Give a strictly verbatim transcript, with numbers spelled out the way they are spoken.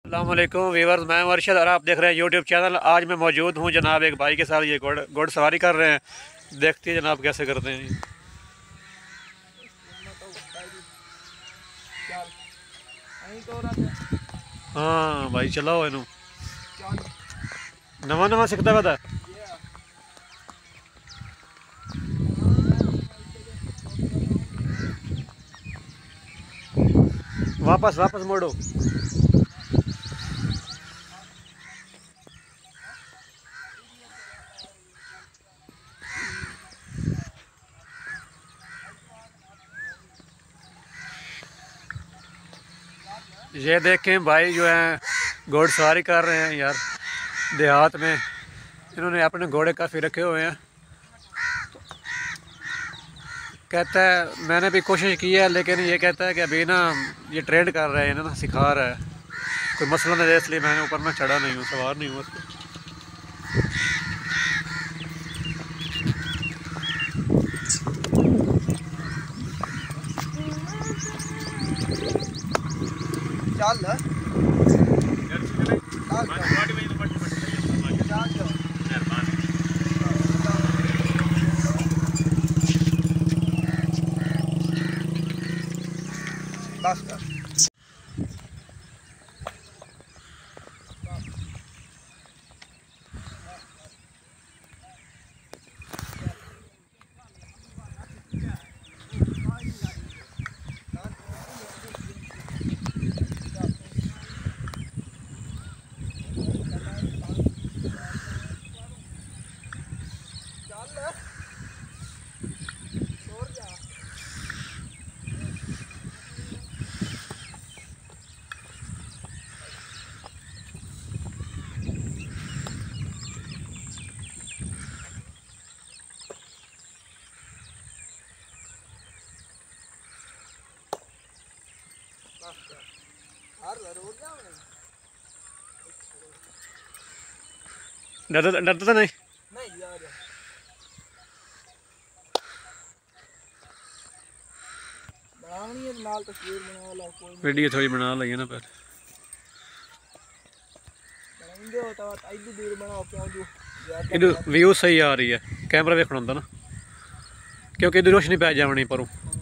अस्सलाम वालेकुम वीवर्स, मैं वर्षद और आप देख रहे हैं यूट्यूब चैनल। आज मैं मौजूद हूँ जनाब एक भाई के साथ। ये घोड़ घोड़ सवारी कर रहे हैं। देखते हैं जनाब कैसे करते हैं। हाँ भाई चलाओ इनू नवा नवा सीखता पता। वापस वापस मोड़ो। ये देखें भाई जो है घोड़सवारी कर रहे हैं यार देहात में। इन्होंने अपने घोड़े काफ़ी रखे हुए हैं। कहता है मैंने भी कोशिश की है, लेकिन ये कहता है कि अभी ना ये ट्रेंड कर रहा है ना, सिखा रहा है। कोई मसला नहीं है, इसलिए मैंने ऊपर में चढ़ा नहीं हूँ, सवार नहीं हूँ उसको। चल बस कर। डरता डरता तो नहीं। नहीं यार बनानी है नाल तस्वीर बना ला कोई वीडियो थोड़ी बना लगी ना पर बनाएंगे होता है आई दूर बनाओ क्यों जो इधर व्यू सही आ रही है। कैमरा देखना होता ना, क्योंकि इधर रोशनी पै जावनी परों।